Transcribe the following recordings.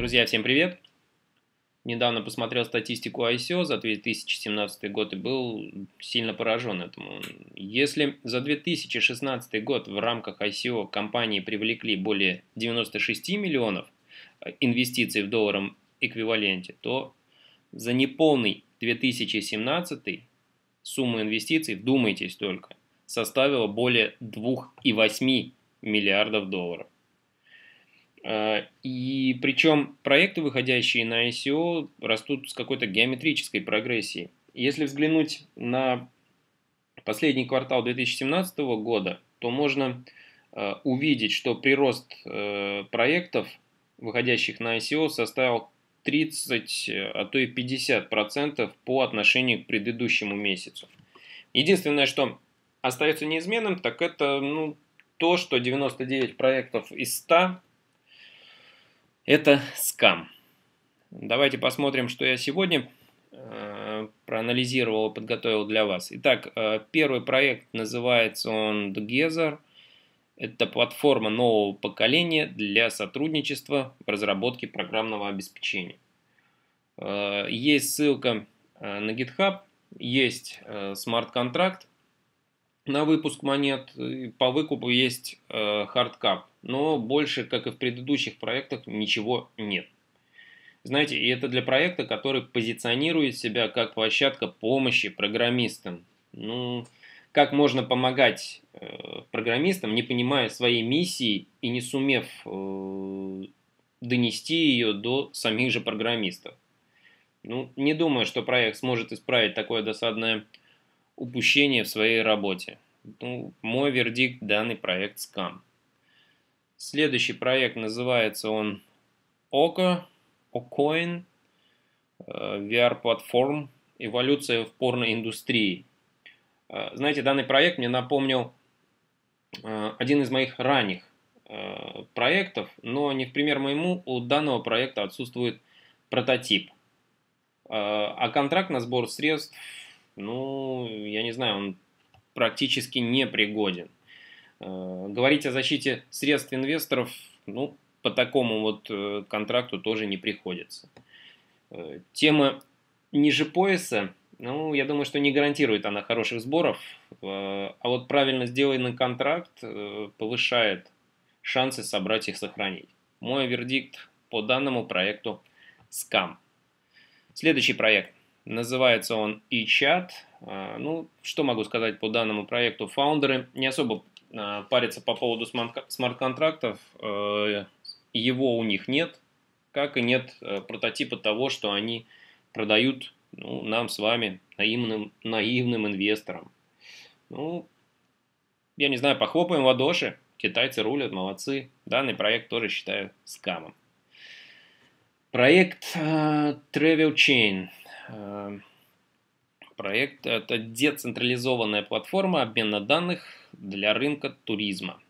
Друзья, всем привет! Недавно посмотрел статистику ICO за 2017 год и был сильно поражен этому. Если за 2016 год в рамках ICO компании привлекли более 96 миллионов инвестиций в долларовом эквиваленте, то за неполный 2017 сумма инвестиций, вдумайтесь только, составила более 2,8 миллиардов долларов. И причем проекты, выходящие на ICO, растут с какой-то геометрической прогрессией. Если взглянуть на последний квартал 2017 года, то можно увидеть, что прирост проектов, выходящих на ICO, составил 30, а то и 50% по отношению к предыдущему месяцу. Единственное, что остается неизменным, так это то, что 99 проектов из 100 это скам. Давайте посмотрим, что я сегодня проанализировал и подготовил для вас. Итак, первый проект называется он Together. Это платформа нового поколения для сотрудничества в разработке программного обеспечения. Есть ссылка на GitHub, есть смарт-контракт на выпуск монет, по выкупу есть хардкап, но больше, как и в предыдущих проектах, ничего нет. Знаете, и это для проекта, который позиционирует себя как площадка помощи программистам. Как можно помогать программистам, не понимая своей миссии и не сумев донести ее до самих же программистов? Не думаю, что проект сможет исправить такое досадное упущение в своей работе. Мой вердикт: данный проект скам. Следующий проект называется он Ocoin, VR-платформ, эволюция в порноиндустрии. Знаете, данный проект мне напомнил один из моих ранних проектов, но не в пример моему, у данного проекта отсутствует прототип. А контракт на сбор средств, я не знаю, он практически непригоден. Говорить о защите средств инвесторов, по такому вот контракту тоже не приходится. Тема ниже пояса, я думаю, что не гарантирует она хороших сборов, а вот правильно сделанный контракт повышает шансы собрать их, сохранить. Мой вердикт по данному проекту – скам. Следующий проект. Называется он eChat. Что могу сказать по данному проекту? Фаундеры не особо парятся по поводу смарт-контрактов. Его у них нет, как и нет прототипа того, что они продают нам с вами, наивным инвесторам. Я не знаю, похлопаем в ладоши. Китайцы рулят, молодцы. Данный проект тоже считаю скамом. Проект Travel Chain. Проект – это децентрализованная платформа обмена данных для рынка туризма.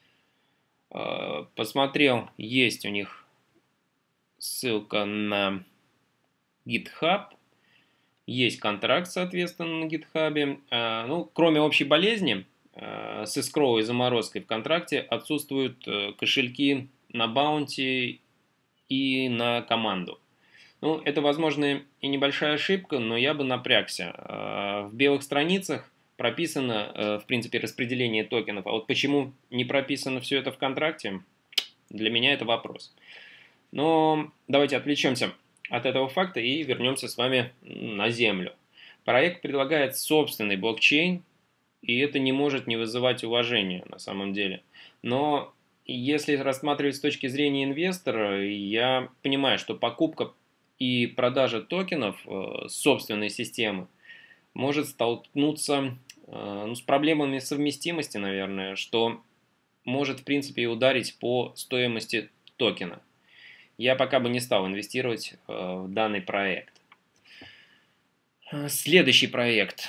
Посмотрел, есть у них ссылка на GitHub, есть контракт, соответственно, на GitHub. Кроме общей болезни, с эскроу и заморозкой в контракте отсутствуют кошельки на баунти и на команду. Это, возможно, и небольшая ошибка, но я бы напрягся. В белых страницах прописано, в принципе, распределение токенов. А вот почему не прописано все это в контракте, для меня это вопрос. Но давайте отвлечемся от этого факта и вернемся с вами на землю. Проект предлагает собственный блокчейн, и это не может не вызывать уважения на самом деле. Но если рассматривать с точки зрения инвестора, я понимаю, что покупка и продажа токенов собственной системы может столкнуться с проблемами совместимости, наверное, что может, в принципе, и ударить по стоимости токена. Я пока бы не стал инвестировать в данный проект. Следующий проект.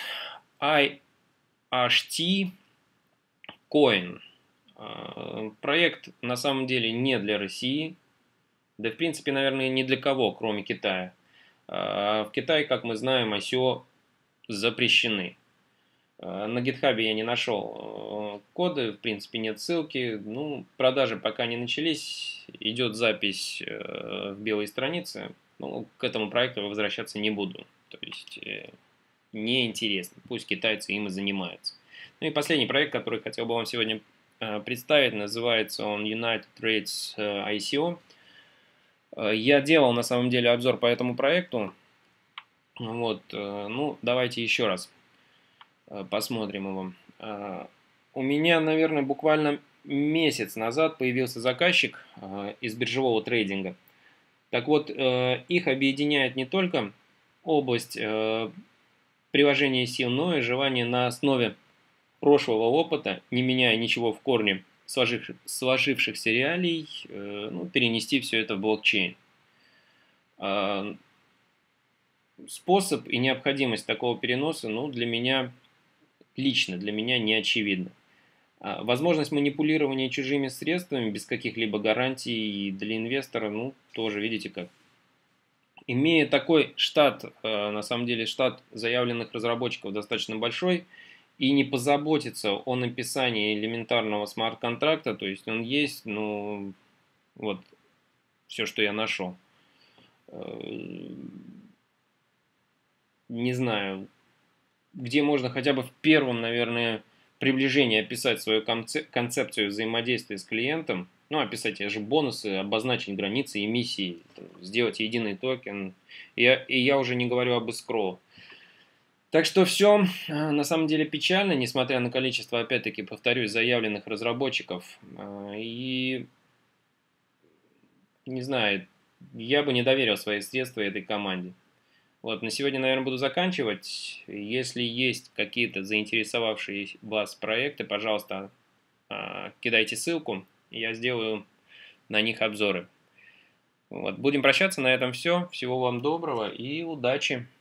iHT Coin. Проект на самом деле не для России. Да, в принципе, наверное, ни для кого, кроме Китая. В Китае, как мы знаем, ICO запрещены. На GitHub я не нашел коды, в принципе, нет ссылки. Продажи пока не начались. идет запись в белой странице, ну, к этому проекту возвращаться не буду. То есть неинтересно. Пусть китайцы им и занимаются. Ну и последний проект, который хотел бы вам сегодня представить, называется он United Trades ICO. Я делал на самом деле обзор по этому проекту. Вот, ну, давайте еще раз посмотрим его. У меня, наверное, буквально месяц назад появился заказчик из биржевого трейдинга. Так вот, их объединяет не только область приложения сил, но и желание на основе прошлого опыта, не меняя ничего в корне сложившихся реалий, ну, перенести все это в блокчейн. Способ и необходимость такого переноса, ну, для меня лично, для меня не очевидна. Возможность манипулирования чужими средствами без каких-либо гарантий для инвестора, ну, тоже, видите как. Имея такой штат, на самом деле штат заявленных разработчиков достаточно большой, и не позаботиться о написании элементарного смарт-контракта, то есть он есть, ну, вот, все, что я нашел. Не знаю, где можно хотя бы в первом, наверное, приближении описать свою концепцию взаимодействия с клиентом, ну, описать те же бонусы, обозначить границы эмиссии, сделать единый токен, и я уже не говорю об escrow. Так что все на самом деле печально, несмотря на количество, опять-таки, повторюсь, заявленных разработчиков. И, не знаю, я бы не доверил свои средства этой команде. Вот, на сегодня, наверное, буду заканчивать. Если есть какие-то заинтересовавшие вас проекты, пожалуйста, кидайте ссылку, я сделаю на них обзоры. Вот, будем прощаться, на этом все. Всего вам доброго и удачи!